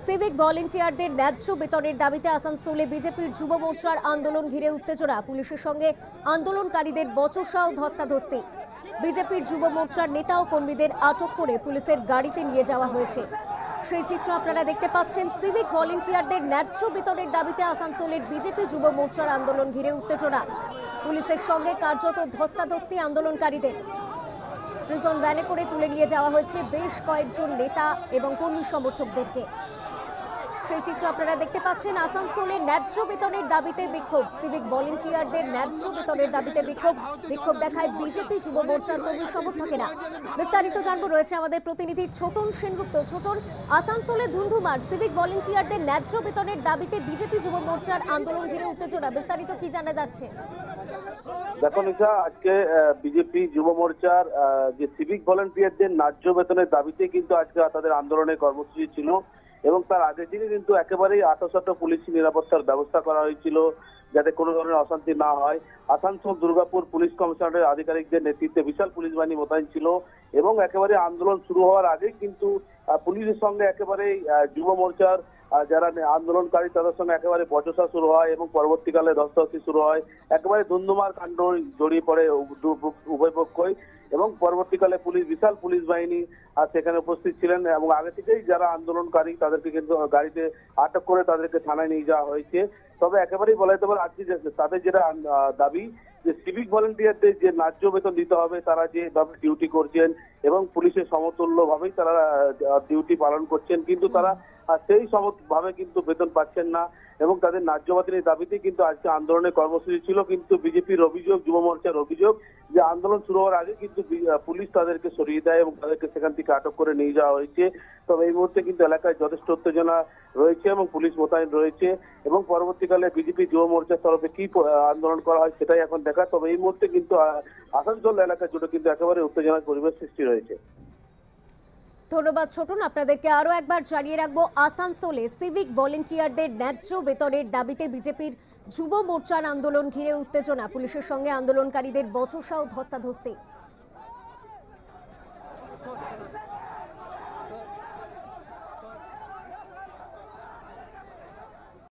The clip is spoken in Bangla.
সিভিক ভলেন্টিয়ারদের ন্যায্য বেতনের দাবিতে আসানসোলে বিজেপির যুব মোর্চার আন্দোলন ঘিরে উত্তেজনা, পুলিশের সঙ্গে আন্দোলনকারীদের বচসা ও ধস্তাধস্তি। বিজেপির যুব মোর্চার নেতা ও কর্মীদের আটক করে পুলিশের গাড়িতে নিয়ে যাওয়া হয়েছে। সেই চিত্র আপনারা দেখতে পাচ্ছেন। সিভিক ভলেন্টিয়ারদের ন্যায্য বেতনের দাবিতে আসানসোলের বিজেপি যুব মোর্চার আন্দোলন ঘিরে উত্তেজনা, পুলিশের সঙ্গে কার্যত ধস্তাধস্তি আন্দোলনকারীদের। প্রিজন ভ্যানে করে তুলে নিয়ে যাওয়া হয়েছে বেশ কয়েকজন নেতা এবং কর্মী সমর্থকদেরকে। সেই চিত্র আপনারা দেখতে পাচ্ছেন। আসানসোলে ন্যায্য বেতনের দাবিতে বিক্ষোভ, সিভিক ভলেন্টিয়ারদের ন্যায্য বেতনের দাবিতে বিক্ষোভ দেখায় বিজেপি যুব মোর্চার কর্মী সমর্থকেরা। বিস্তারিত জানবো, রয়েছে আমাদের প্রতিনিধি ছোটন সেনগুপ্ত। ছোটন, আসানসোলে ধুন্ধুমার, সিভিক ভলেন্টিয়ারদের ন্যায্য বেতনের দাবিতে বিজেপি যুব মোর্চার আন্দোলন ঘিরে উত্তেজনা, বিস্তারিত কি জানা যাচ্ছে? দেখো নিশা, আজকে বিজেপি যুব মোর্চার যে সিভিক ভলেন্টিয়ারদের ন্যায্য বেতনের দাবিতে কিন্তু আজকে তাদের আন্দোলনের কর্মসূচি ছিল এবং তার আগের দিনে কিন্তু একেবারেই আটোসাটো পুলিশি নিরাপত্তার ব্যবস্থা করা হয়েছিল যাতে কোনো ধরনের অশান্তি না হয়। আসানসোল দুর্গাপুর পুলিশ কমিশনারের আধিকারিকদের নেতৃত্বে বিশাল পুলিশ বাহিনী মোতায়েন ছিল এবং একেবারে আন্দোলন শুরু হওয়ার আগেই কিন্তু পুলিশের সঙ্গে একেবারেই যুব মোর্চার যারা আন্দোলনকারী তাদের সঙ্গে একেবারে বচসা শুরু হয় এবং পরবর্তীকালে ধস্তাধস্তি শুরু হয়। একেবারে ধুন্ধুমার কাণ্ড জড়িয়ে পড়ে উভয় পক্ষই এবং পরবর্তীকালে বিশাল পুলিশ বাহিনী সেখানে উপস্থিত ছিলেন এবং আগে থেকেই যারা আন্দোলনকারী তাদেরকে কিন্তু গাড়িতে আটক করে তাদেরকে থানায় নিয়ে যাওয়া হয়েছে। তবে একেবারেই বলা যেতে পারে আজকে তাদের যেটা দাবি যে সিভিক ভলেন্টিয়ারদের যে ন্যায্য বেতন দিতে হবে, তারা যেভাবে ডিউটি করছেন এবং পুলিশের সমতুল্য ভাবেই তারা ডিউটি পালন করছেন, কিন্তু তারা সেই সমভাবে কিন্তু বেতন পাচ্ছেন না এবং তাদের ন্যায্য বেতনের দাবিতে কিন্তু আজকে আন্দোলনের কর্মসূচি ছিল। কিন্তু বিজেপির অভিযোগ, যুব মোর্চার অভিযোগ যে আন্দোলন শুরু হওয়ার আগে কিন্তু পুলিশ তাদেরকে সরিয়ে দেয় এবং তাদেরকে সেখান থেকে আটক করে নিয়ে যাওয়া হয়েছে। তবে এই মুহূর্তে কিন্তু এলাকায় যথেষ্ট উত্তেজনা রয়েছে এবং পুলিশ মোতায়েন রয়েছে এবং পরবর্তীকালে বিজেপি যুব মোর্চার তরফে কি আন্দোলন করা হয় সেটাই এখন দেখা। তবে এই মুহূর্তে কিন্তু আসানসোল এলাকা জুড়ে কিন্তু একেবারে উত্তেজনার পরিবেশ সৃষ্টি রয়েছে। ধন্যবাদ ছোটন। আপনাদেরকে আরো একবার জানিয়ে রাখবো, আসানসোলে সিভিক ভলেন্টিয়ারদের ন্যায্য বেতনের দাবিতে বিজেপির যুব মোর্চার আন্দোলন ঘিরে উত্তেজনা, পুলিশের সঙ্গে আন্দোলনকারীদের বচসা ও ধস্তাধস্তি।